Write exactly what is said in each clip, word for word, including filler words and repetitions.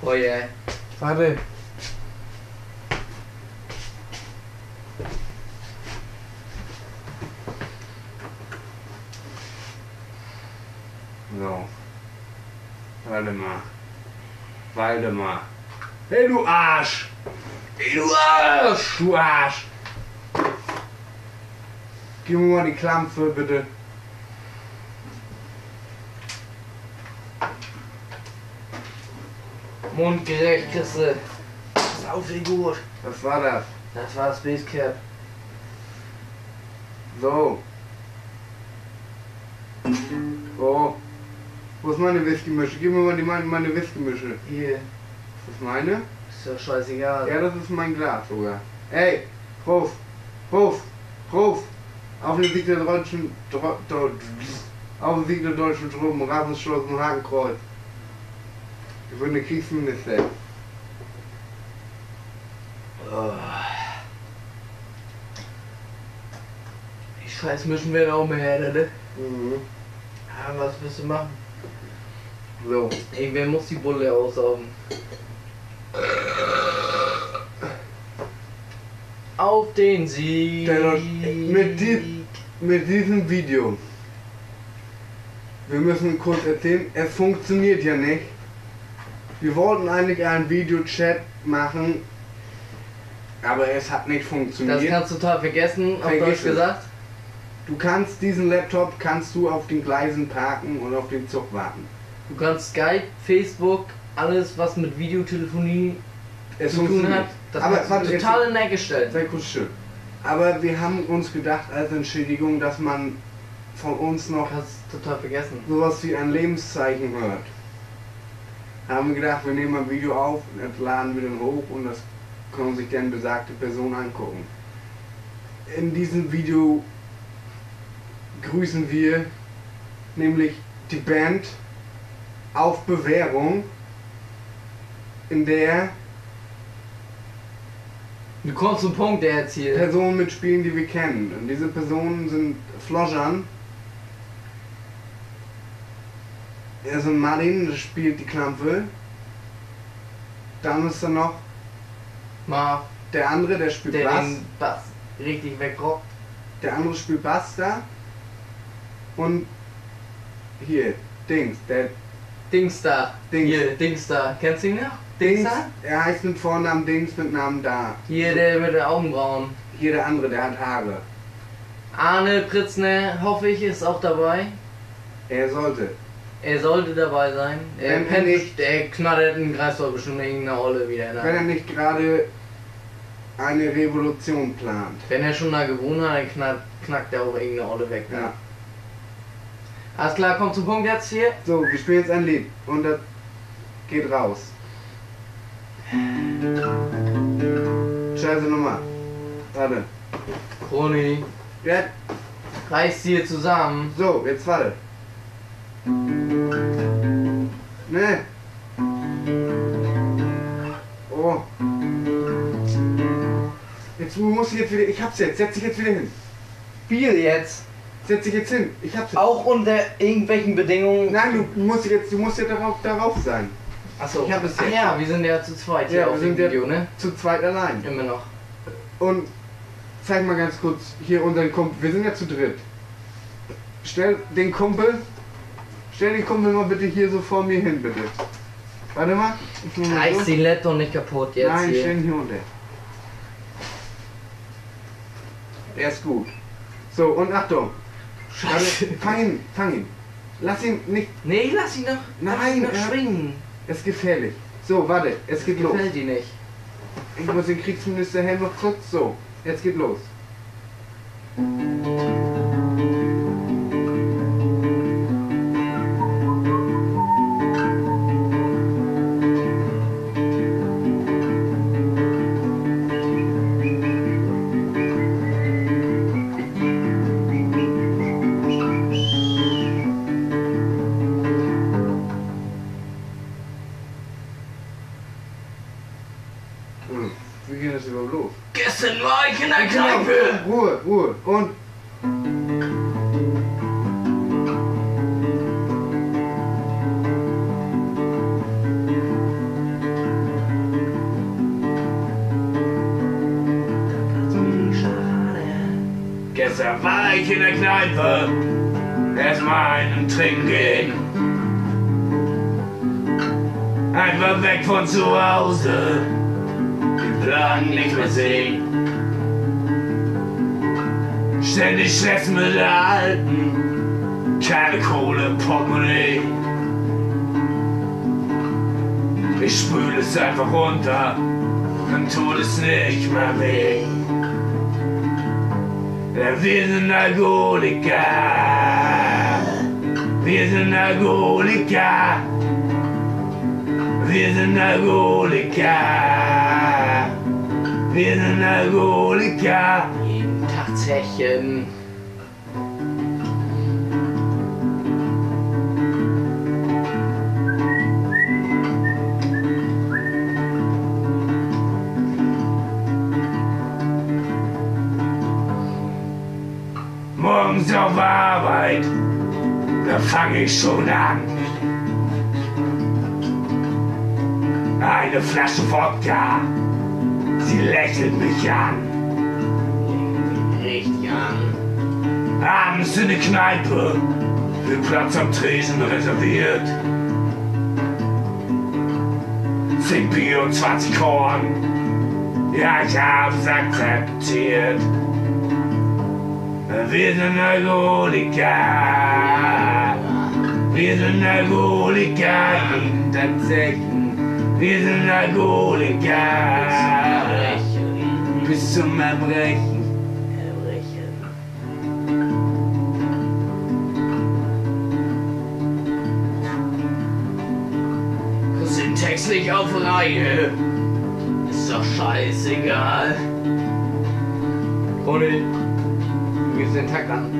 Oh yeah. Warte. So. Warte mal. Warte mal. Hey du Arsch! Hey du Arsch! Du Arsch! Gib mir mal die Klampfe, bitte. Mundgerecht kriegst du. Saufigur. Was war das? Das war das Basecap. So. So. Wo ist meine Whisky-Mische? Gib mir mal die, meine, meine Whisky-Mische. Hier. Ist das meine? Ist ja scheißegal. Ja, das ist mein Glas sogar. Ey, Prof, Prof, Prof. Auf den Sieg der deutschen, Dro, Dro, auf den Sieg der deutschen Truppen, Rasenschloss und Hakenkreuz. Ich bin der Kriegsminister. Oh. Die scheiß Mischen werden auch mehr, ne? Mhm. Ja, was willst du machen? So. Irgendwer muss die Bulle aussaugen. Auf den Sieg! Der, mit, die, mit diesem Video. Wir müssen kurz erzählen, es funktioniert ja nicht. Wir wollten eigentlich einen Videochat machen, aber es hat nicht funktioniert. Das kannst du total vergessen, auf Vergiss Deutsch es. gesagt. Du kannst diesen Laptop kannst du auf den Gleisen parken und auf den Zug warten. Du kannst Skype, Facebook, alles was mit Videotelefonie Es zu tun funktioniert. hat, das Aber kannst du warte, total jetzt- in der Ecke stellen. Sehr kurz schön. Aber wir haben uns gedacht als Entschädigung, dass man von uns noch Kannst du total vergessen. sowas wie ein Lebenszeichen hört. Haben wir gedacht, wir nehmen ein Video auf, das laden wir dann hoch und das kann sich dann besagte Person angucken. In diesem Video grüßen wir nämlich die Band auf Bewährung, in der Du kommst zum Punkt, der jetzt hier. Personen mitspielen, die wir kennen. Und diese Personen sind Flojan. Er ist ein Martin, der spielt die Klampfe. Dann ist da noch Mal, der andere, der spielt der Bass. den Bass richtig wegrockt. Der andere spielt Bass da. Und hier, Dings, der Dings da. Dings. Hier, Dings da. Kennst du ihn noch? Dings, Dings da? er heißt mit Vornamen Dings, mit Namen da. Hier, der mit den Augenbrauen. Hier der andere, der hat Haare. Arne Pritzner, hoffe ich, ist auch dabei. Er sollte. Er sollte dabei sein. Er Wenn er pennt, nicht- er knattert in Greifswald bestimmt irgendeine Olle wieder. Wenn er Ne? nicht gerade eine Revolution plant. Wenn er schon da gewohnt hat, dann knackt, knackt er auch irgendeine Olle weg. Ne? Ja. Alles klar, kommt zum Punkt jetzt hier. So, wir spielen jetzt ein Lied und das geht raus. Scheiße Nummer. Warte. Kroni, Ja, reiß dir zusammen. so, jetzt warte. Ne. Oh. Jetzt du musst jetzt wieder. Ich hab's jetzt. Setz dich jetzt wieder hin. Spiel jetzt. Setz dich jetzt hin. Ich hab's jetzt. Auch unter irgendwelchen Bedingungen. Nein, du musst jetzt. Du musst ja darauf, darauf sein. Achso. Ich hab es Ach jetzt. ja, wir sind ja zu zweit hier Ja, wir auf sind dem ja Video, ne? zu zweit allein. Immer noch. Und zeig mal ganz kurz hier unseren Kumpel. Wir sind ja zu dritt. Stell den Kumpel. Stell den Kumpel mal bitte hier so vor mir hin, bitte. Warte mal. Ich mach mal Reiß so. den Laptop nicht kaputt jetzt Nein, hier. stell ihn hier unter. Der ist gut. So, und Achtung. Warte, Scheiße. fang ihn, fang ihn. Lass ihn nicht. Nee, lass ihn doch, lass Nein, ihn doch er- schwingen. Es ist gefährlich. So, warte, es geht los. Gefällt dir nicht. Ich muss den Kriegsminister Helm noch kurz. So, jetzt geht los. Hm, wie geht das überhaupt los? Gestern war ich in der Genau, Kneipe. Ruhe, Ruhe. Und Gestern war ich in der Kneipe, erstmal einen trinken gehen. Einfach weg von zu Hause, den Plan nicht mehr sehen. Ständig Stress mit der Alten, keine Kohle, Portemonnaie. Ich spül es einfach runter, dann tut es nicht mehr weh. Ja, wir sind Alkoholiker, wir sind Alkoholiker, wir sind Alkoholiker, wir sind Alkoholiker. Jeden Tag Zechen. Morgens auf Arbeit, da fang ich schon an. Eine Flasche Wodka, sie lächelt mich an. Richtig an. Abends in der Kneipe, wird Platz am Tresen reserviert. Zehn Bier und zwanzig Korn, ja, ich hab's akzeptiert. Wir sind Alkoholiker, wir sind Alkoholiker, jeden Tag Zechen. Wir sind Alkoholiker, bis zum Erbrechen. Erbrechen. Sind textlich auf Reihe, ist doch scheißegal. Ronny, du gehst den Takt an.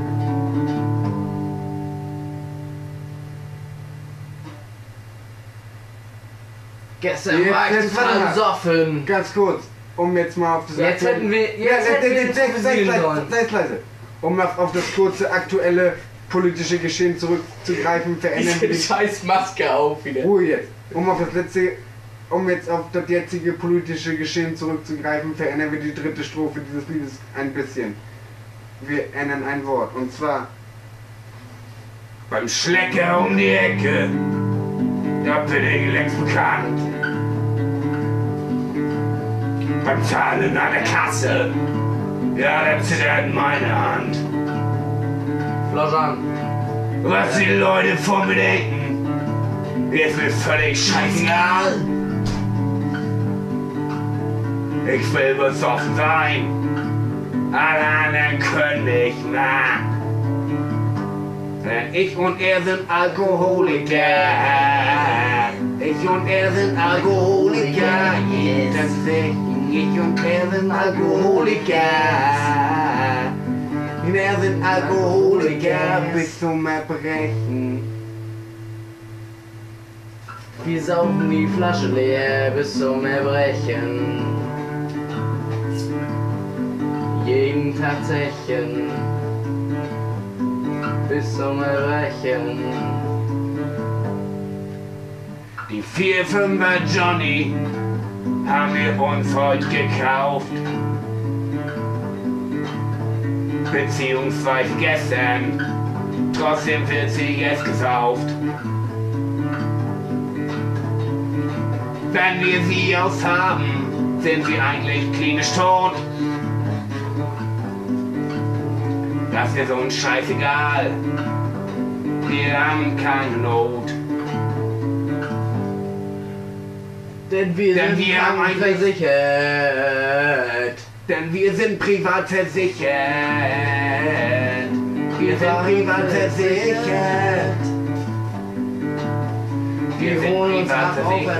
Gestern Jetzt- war ich jetzt total warte mal. besoffen. Ganz kurz, um jetzt mal auf das Jetzt aktuelle- hätten wir- jetzt ja, hätten wir jetzt- jetzt jetzt- sei fokussieren leise, sollen. sei leise. Um auf, auf das kurze aktuelle politische Geschehen zurückzugreifen, verändern wir Diese die scheiß Maske auf wieder. Ruhe jetzt. Um auf das letzte, um jetzt auf das jetzige politische Geschehen zurückzugreifen, verändern wir die dritte Strophe dieses Liedes ein bisschen. Wir ändern ein Wort, und zwar Beim Schlecker um die Ecke, da bin ich längst bekannt. Beim Zahlen an der Kasse, ja, da zittert meine Hand. Flasche an. Was die Leute von mir denken, ist mir völlig scheißegal. Ich will besoffen sein, alle anderen können nicht mehr. Denn ich und er sind Alkoholiker. Ich und er sind Alkoholiker. Jeden Zechen. Ich und er sind Alkoholiker. wir sind Alkoholiker bis zum Erbrechen. Wir saufen die Flasche leer bis zum Erbrechen. Jeden Tag Zechen bis zum Erbrechen. Die vier Fünfer Johnny haben wir uns heute gekauft. Beziehungsweise gestern. Trotzdem wird sie jetzt gesauft. Wenn wir sie aushaben, sind wir eigentlich klinisch tot. Das ist uns scheißegal. Wir haben keine Not. Denn wir Denn sind wir haben ein- versichert. Denn wir sind privat versichert. Wir sind privat versichert. Wir sind holen uns privat ab auf versichert.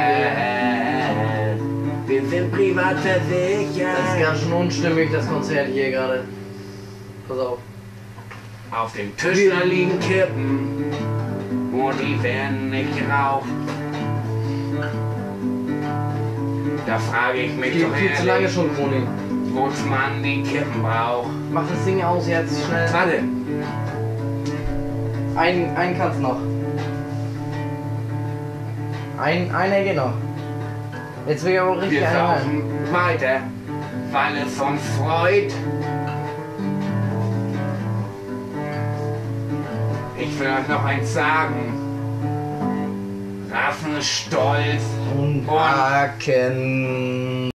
Wir sind privat Das ist versichert. ganz schön unstimmig, das Konzert hier gerade. Pass auf. Auf dem Tisch da liegen Kippen und die werden nicht geraucht. Da frage ich mich Viel, doch viel zu lange ehrlich, schon, Kroni. wozu man die Kippen braucht. Mach das Ding aus jetzt, schnell. Warte, Ein, einen kannst noch. Ein, einer geht noch. Jetzt will ich aber richtig wir einen rein. saufen weiter, weil es uns freut. Ich will euch noch eins sagen. Raffen ist stolz Und und Haken.